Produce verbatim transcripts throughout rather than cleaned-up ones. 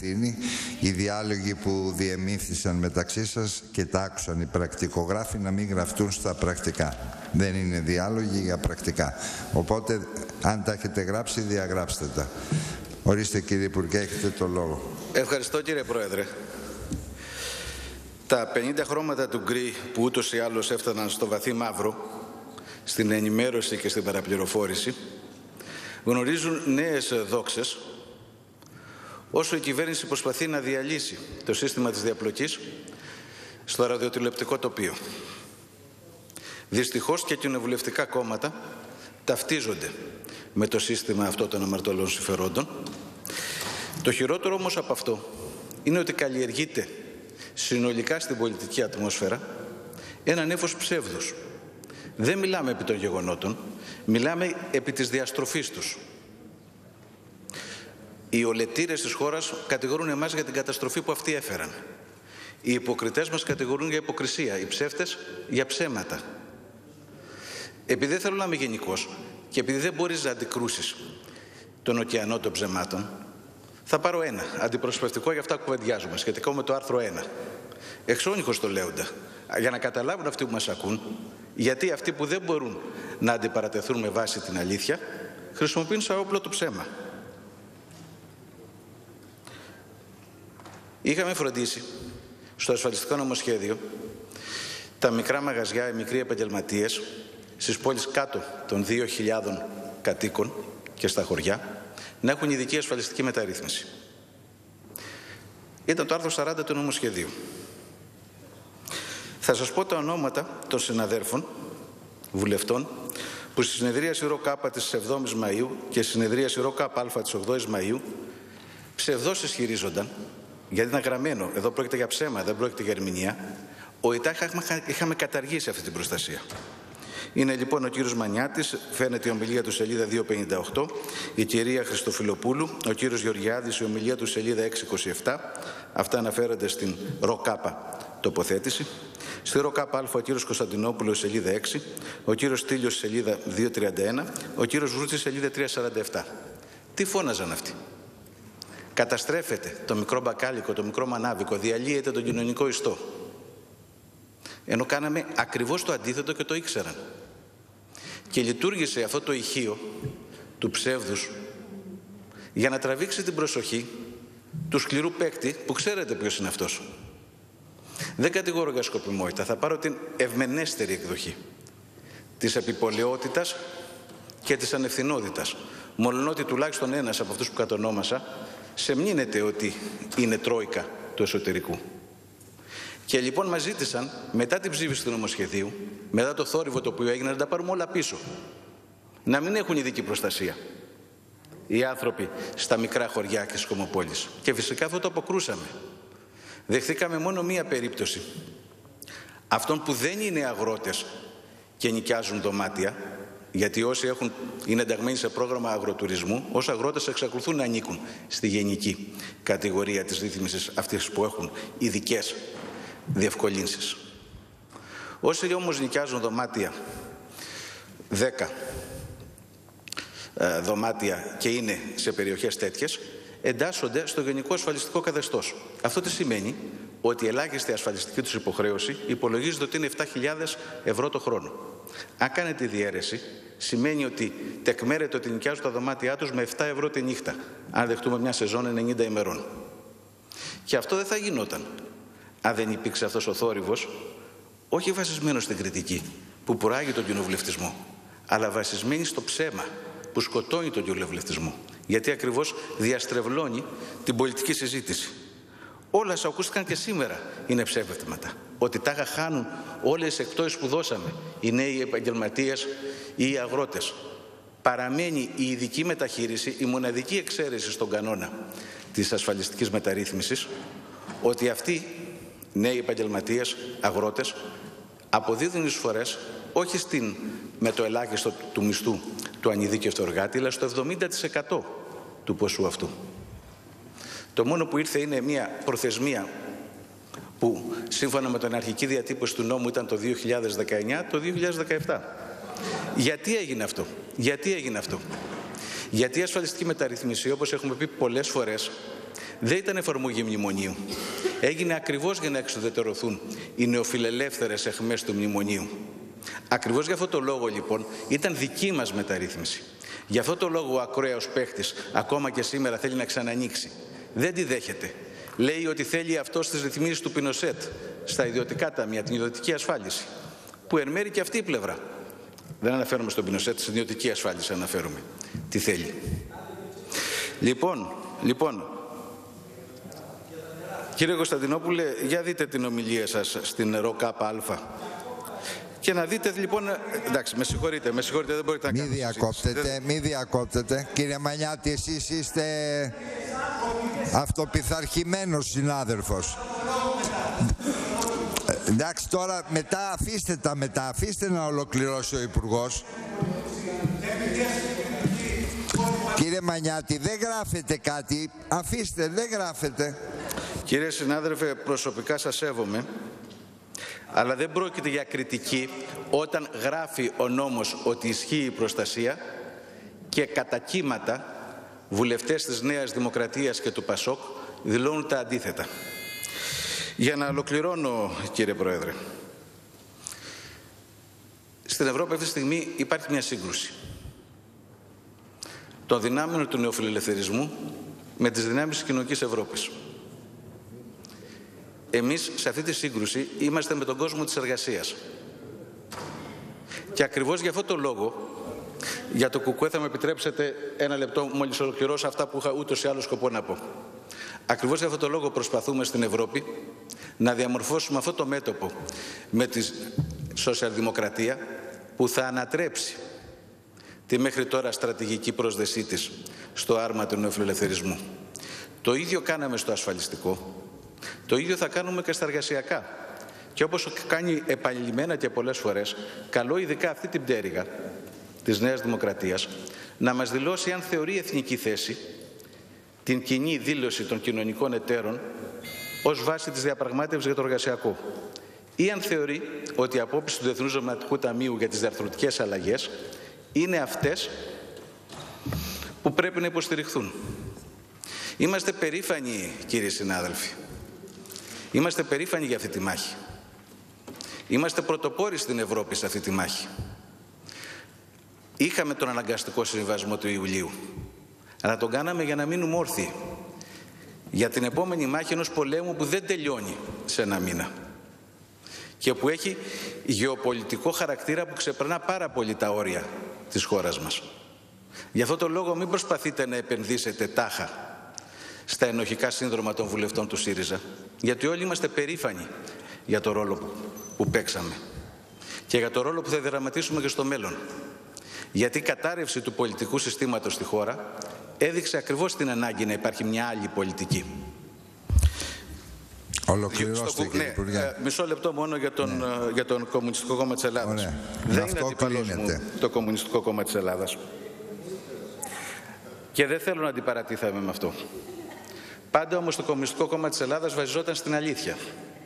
ευθύνη. Οι διάλογοι που διεμήφθησαν μεταξύ σας και τα άκουσαν οι πρακτικογράφοι να μην γραφτούν στα πρακτικά. Δεν είναι διάλογοι για πρακτικά. Οπότε, αν τα έχετε γράψει, διαγράψτε τα. Ορίστε, κύριε Υπουργέ, έχετε το λόγο. Ευχαριστώ, κύριε Πρόεδρε. Τα πενήντα χρώματα του γκρι που ούτως ή άλλως έφταναν στο βαθύ μαύρο, στην ενημέρωση και στην παραπληροφόρηση, γνωρίζουν νέες δόξες όσο η κυβέρνηση προσπαθεί να διαλύσει το σύστημα της διαπλοκής στο ραδιοτηλεοπτικό τοπίο. Δυστυχώς και κοινοβουλευτικά κόμματα ταυτίζονται με το σύστημα αυτό των αμαρτωλών συμφερόντων. Το χειρότερο όμως από αυτό είναι ότι καλλιεργείται συνολικά στην πολιτική ατμόσφαιρα ένα νέφος ψεύδους. Δεν μιλάμε επί των γεγονότων, μιλάμε επί της διαστροφής τους. Οι ολετήρες της χώρας κατηγορούν εμάς για την καταστροφή που αυτοί έφεραν. Οι υποκριτές μας κατηγορούν για υποκρισία, οι ψεύτες για ψέματα. Επειδή δεν θέλω να είμαι γενικός και επειδή δεν μπορείς να αντικρούσεις τον ωκεανό των ψεμάτων, θα πάρω ένα αντιπροσωπευτικό για αυτά που κουβεντιάζουμε, σχετικό με το άρθρο ένα. Εξώνυχος το λέοντα, για να καταλάβουν αυτοί που μας ακούν, γιατί αυτοί που δεν μπορούν να αντιπαρατεθούν με βάση την αλήθεια, χρησιμοποιούν σαν όπλο το ψέμα. Είχαμε φροντίσει στο ασφαλιστικό νομοσχέδιο τα μικρά μαγαζιά, οι μικροί επαγγελματίες στις πόλεις κάτω των δύο χιλιάδων κατοίκων και στα χωριά να έχουν ειδική ασφαλιστική μεταρρύθμιση. Ήταν το άρθρο σαράντα του νομοσχεδίου. Θα σας πω τα ονόματα των συναδέρφων βουλευτών που στη συνεδρίαση ΡΟΚΑΠΑ της εβδόμης Μαΐου και στη συνεδρίαση ΡΟΚΑΠΑ της ογδόης Μαΐου ψευδώς ισχυρίζονταν, γιατί ήταν γραμμένο, εδώ πρόκειται για ψέμα, δεν πρόκειται για ερμηνεία, ότι τα είχαμε καταργήσει αυτή την προστασία. Είναι λοιπόν ο κύριος Μανιάτης, φαίνεται η ομιλία του σελίδα διακόσια πενήντα οκτώ, η κυρία Χριστοφιλοπούλου, ο κύριος Γεωργιάδης, η ομιλία του σελίδα εξακόσια είκοσι επτά, αυτά αναφέρονται στην ΡΟΚΑΠΑ τοποθέτηση. Στη ΡΟΚΑΠΑ ο κύριος Κωνσταντινόπουλος, σελίδα έξι, ο κύριος Στήλιος, σελίδα διακόσια τριάντα ένα, ο κύριος Βρούτσης, σελίδα τριακόσια σαράντα επτά. Τι φώναζαν αυτοί? Καταστρέφεται το μικρό μπακάλικο, το μικρό μανάβικο, διαλύεται τον κοινωνικό ιστό. Ενώ κάναμε ακριβώς το αντίθετο και το ήξεραν. Και λειτουργήσε αυτό το ηχείο του ψεύδους για να τραβήξει την προσοχή του σκληρού παίκτη που ξέρετε ποιος είναι αυτός. Δεν κατηγορώ για σκοπιμότητα, θα πάρω την ευμενέστερη εκδοχή της επιπολαιότητας και της ανευθυνότητας. Μολονότι τουλάχιστον ένας από αυτούς που κατονόμασα σεμνύνεται ότι είναι τρόικα του εσωτερικού. Και λοιπόν μας ζήτησαν μετά την ψήφιση του νομοσχεδίου, μετά το θόρυβο το οποίο έγινε, να τα πάρουμε όλα πίσω. Να μην έχουν ειδική προστασία οι άνθρωποι στα μικρά χωριά και στις κομμοπόλεις. Και φυσικά αυτό το αποκρούσαμε. Δεχθήκαμε μόνο μία περίπτωση αυτών που δεν είναι αγρότες και νοικιάζουν δωμάτια, γιατί όσοι έχουν, είναι ενταγμένοι σε πρόγραμμα αγροτουρισμού, ως αγρότες εξακολουθούν να ανήκουν στη γενική κατηγορία της ρύθμισης αυτής που έχουν ειδικές διευκολύνσεις. Όσοι όμως νοικιάζουν δωμάτια, δέκα ε, δωμάτια και είναι σε περιοχές τέτοιες, εντάσσονται στο γενικό ασφαλιστικό καθεστώς. Αυτό τι σημαίνει? Ότι η ελάχιστη ασφαλιστική τους υποχρέωση υπολογίζεται ότι είναι επτά χιλιάδες ευρώ το χρόνο. Αν κάνετε τη διαίρεση, σημαίνει ότι τεκμέρεται ότι νοικιάζουν τα δωμάτια τους με επτά ευρώ τη νύχτα, αν δεχτούμε μια σεζόν ενενήντα ημερών. Και αυτό δεν θα γινόταν αν δεν υπήρξε αυτός ο θόρυβος, όχι βασισμένος στην κριτική που προάγει τον κοινοβουλευτισμό, αλλά βασισμένη στο ψέμα που σκοτώνει τον κοινοβουλευτισμό, γιατί ακριβώς διαστρεβλώνει την πολιτική συζήτηση. Όλα όσα ακούστηκαν και σήμερα είναι ψεύδεματα. Ότι τάχα χάνουν όλες τις εκπτώσεις που δώσαμε οι νέοι επαγγελματίες ή οι αγρότες. Παραμένει η ειδική μεταχείριση, η μοναδική εξαίρεση στον κανόνα της ασφαλιστικής μεταρρύθμισης, ότι αυτοί νέοι επαγγελματίες, αγρότες, αποδίδουν εισφορές όχι στην, με το ελάχιστο του μισθού του ανειδίκευτου εργάτη, αλλά στο εβδομήντα τοις εκατό του ποσού αυτού. Το μόνο που ήρθε είναι μια προθεσμία που σύμφωνα με την αρχική διατύπωση του νόμου ήταν το δύο χιλιάδες δεκαεννιά, το δύο χιλιάδες δεκαεπτά. Γιατί έγινε αυτό? Γιατί έγινε αυτό? Γιατί η ασφαλιστική μεταρρύθμιση, όπως έχουμε πει πολλές φορές, δεν ήταν εφαρμογή μνημονίου. Έγινε ακριβώς για να εξουδετερωθούν οι νεοφιλελεύθερες αιχμές του μνημονίου. Ακριβώς για αυτό το λόγο, λοιπόν, ήταν δική μας μεταρρύθμιση. Γι' αυτό το λόγο ο ακραίος παίχτης ακόμα και σήμερα θέλει να ξανανοίξει. Δεν τη δέχεται. Λέει ότι θέλει αυτό στις ρυθμίσεις του Πινοσέτ, στα ιδιωτικά ταμεία, την ιδιωτική ασφάλιση, που εν μέρει και αυτή η πλευρά. Δεν αναφέρομαι στον Πινοσέτ, στην ιδιωτική ασφάλιση αναφέρομαι. Τι θέλει. Λοιπόν, λοιπόν, κύριε Κωνσταντινόπουλε, για δείτε την ομιλία σας στην ΡΟΚΑΠΑ. Και να δείτε λοιπόν, εντάξει, με συγχωρείτε, με συγχωρείτε, δεν μπορείτε να μη κάνετε διακόπτετε, δεν... μη διακόπτετε. Κύριε Μανιάτη, εσείς είστε αυτοπιθαρχημένος συνάδελφος. Εντάξει, τώρα μετά αφήστε τα μετά, αφήστε να ολοκληρώσει ο Υπουργός. Κύριε Μανιάτη, δεν γράφετε κάτι, αφήστε, δεν γράφετε. Κύριε συνάδελφε, προσωπικά σας σέβομαι, αλλά δεν πρόκειται για κριτική όταν γράφει ο νόμος ότι ισχύει η προστασία και κατά κύματα βουλευτές της Νέας Δημοκρατίας και του ΠΑΣΟΚ δηλώνουν τα αντίθετα. Για να ολοκληρώνω, κύριε Πρόεδρε, στην Ευρώπη αυτή τη στιγμή υπάρχει μια σύγκρουση των δυνάμεων του νεοφιλελευθερισμού με τις δυνάμεις της κοινωνικής Ευρώπης. Εμείς σε αυτή τη σύγκρουση είμαστε με τον κόσμο της εργασίας. Και ακριβώς για αυτό το λόγο, για το ΚΚΕ θα με επιτρέψετε ένα λεπτό μόλις ολοκληρώσω αυτά που είχα ούτως ή άλλως σκοπό να πω. Ακριβώς για αυτό το λόγο προσπαθούμε στην Ευρώπη να διαμορφώσουμε αυτό το μέτωπο με τη σοσιαλδημοκρατία που θα ανατρέψει τη μέχρι τώρα στρατηγική πρόσδεσή της στο άρμα του νεοφιλελευθερισμού. Το ίδιο κάναμε στο ασφαλιστικό, το ίδιο θα κάνουμε και στα εργασιακά. Και όπως κάνει επανειλημμένα και πολλές φορές, καλό ειδικά αυτή την πτέρυγα της Νέας Δημοκρατίας να μας δηλώσει αν θεωρεί εθνική θέση την κοινή δήλωση των κοινωνικών εταίρων ως βάση της διαπραγμάτευσης για το εργασιακό, ή αν θεωρεί ότι οι απόψεις του Διεθνούς Νομισματικού Ταμείου για τις διαρθρωτικές αλλαγές είναι αυτές που πρέπει να υποστηριχθούν. Είμαστε περήφανοι, κύριοι συνάδελφοι. Είμαστε περήφανοι για αυτή τη μάχη. Είμαστε πρωτοπόροι στην Ευρώπη σε αυτή τη μάχη. Είχαμε τον αναγκαστικό συμβιβασμό του Ιουλίου, αλλά τον κάναμε για να μείνουμε όρθιοι για την επόμενη μάχη ενός πολέμου που δεν τελειώνει σε ένα μήνα και που έχει γεωπολιτικό χαρακτήρα που ξεπερνά πάρα πολύ τα όρια της χώρας μας. Γι' αυτό το λόγο μην προσπαθείτε να επενδύσετε τάχα στα ενοχικά σύνδρομα των βουλευτών του ΣΥΡΙΖΑ, γιατί όλοι είμαστε περήφανοι για το ρόλο που, που παίξαμε και για το ρόλο που θα δραματίσουμε και στο μέλλον. Γιατί η κατάρρευση του πολιτικού συστήματος στη χώρα έδειξε ακριβώς την ανάγκη να υπάρχει μια άλλη πολιτική. Ολοκληρώστε, κύριε ναι, Υπουργέ. Ε, μισό λεπτό μόνο για τον, ναι. για τον Κομμουνιστικό Κόμμα της Ελλάδας. Ωραία. Δεν Αυτό είναι αντίπαλος μου το Κομμουνιστικό Κόμμα της Ελλάδας. Και δεν θέλω να αντιπαρατήθαμε με αυτό. Πάντα όμως το Κομμουνιστικό Κόμμα της Ελλάδας βασιζόταν στην αλήθεια.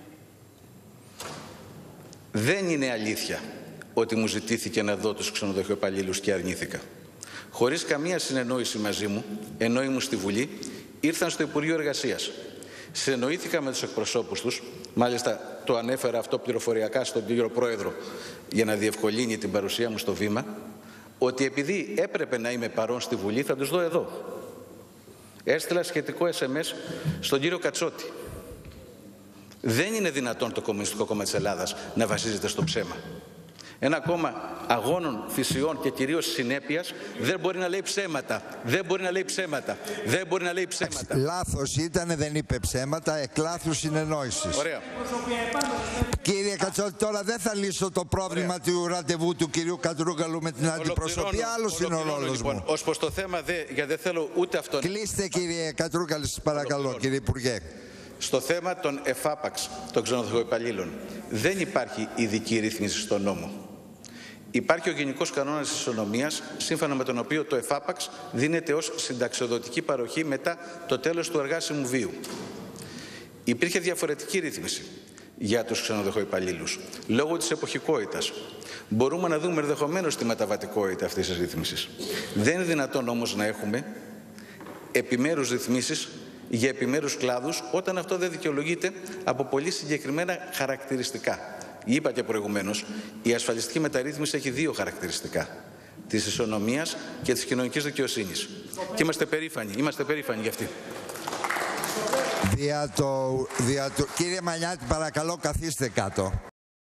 Δεν είναι αλήθεια ότι μου ζητήθηκε να δω τους ξενοδοχειοϊπαλλήλους και αρνήθηκα. Χωρίς καμία συνεννόηση μαζί μου, ενώ ήμουν στη Βουλή, ήρθαν στο Υπουργείο Εργασίας. Συνεννοήθηκα με τους εκπροσώπους τους, μάλιστα το ανέφερα αυτό πληροφοριακά στον κύριο Πρόεδρο για να διευκολύνει την παρουσία μου στο βήμα, ότι επειδή έπρεπε να είμαι παρόν στη Βουλή θα τους δω εδώ. Έστειλα σχετικό ες εμ ες στον κύριο Κατσότη. Δεν είναι δυνατόν το Κομμουνιστικό Κόμμα της Ελλάδας να βασίζεται στο ψέμα. Ένα κόμμα αγώνων, θυσιών και κυρίως συνέπειας δεν μπορεί να λέει ψέματα. Δεν μπορεί να λέει ψέματα. Δεν μπορεί να λέει ψέματα. Λάθος ήτανε, δεν είπε ψέματα, εκ λάθους συνεννόησης. Ωραία. Κύριε Κατσότη, τώρα δεν θα λύσω το πρόβλημα Ωραία. του ραντεβού του κυρίου Κατρούγκαλου με την αντιπροσωπεία. Άλλος είναι ο ρόλος λοιπόν, μου. Ως προς το θέμα, δε, γιατί δεν θέλω ούτε αυτόν. Κλείστε, κύριε Κατρούγκαλου, σας παρακαλώ, κύριε Υπουργέ. Στο θέμα των εφάπαξ των ξενοδοχειοϊπαλλήλων δεν υπάρχει ειδική ρύθμιση στον νόμο. Υπάρχει ο Γενικός Κανόνας της Ισονομίας, σύμφωνα με τον οποίο το εφάπαξ δίνεται ως συνταξιοδοτική παροχή μετά το τέλος του εργάσιμου βίου. Υπήρχε διαφορετική ρύθμιση για τους ξενοδοχειοϊπαλλήλους, λόγω της εποχικότητας. Μπορούμε να δούμε ενδεχομένως τη μεταβατικότητα αυτής της ρύθμισης. Δεν είναι δυνατόν όμως να έχουμε επιμέρους ρυθμίσεις για επιμέρους κλάδους όταν αυτό δεν δικαιολογείται από πολύ συγκεκριμένα χαρακτηριστικά. Είπα και προηγουμένως, η ασφαλιστική μεταρρύθμιση έχει δύο χαρακτηριστικά. Της ισονομίας και της κοινωνικής δικαιοσύνης. Και είμαστε περήφανοι, είμαστε περήφανοι γι' αυτή. Δια το, δια το, κύριε Μαλιάτη, παρακαλώ καθίστε κάτω.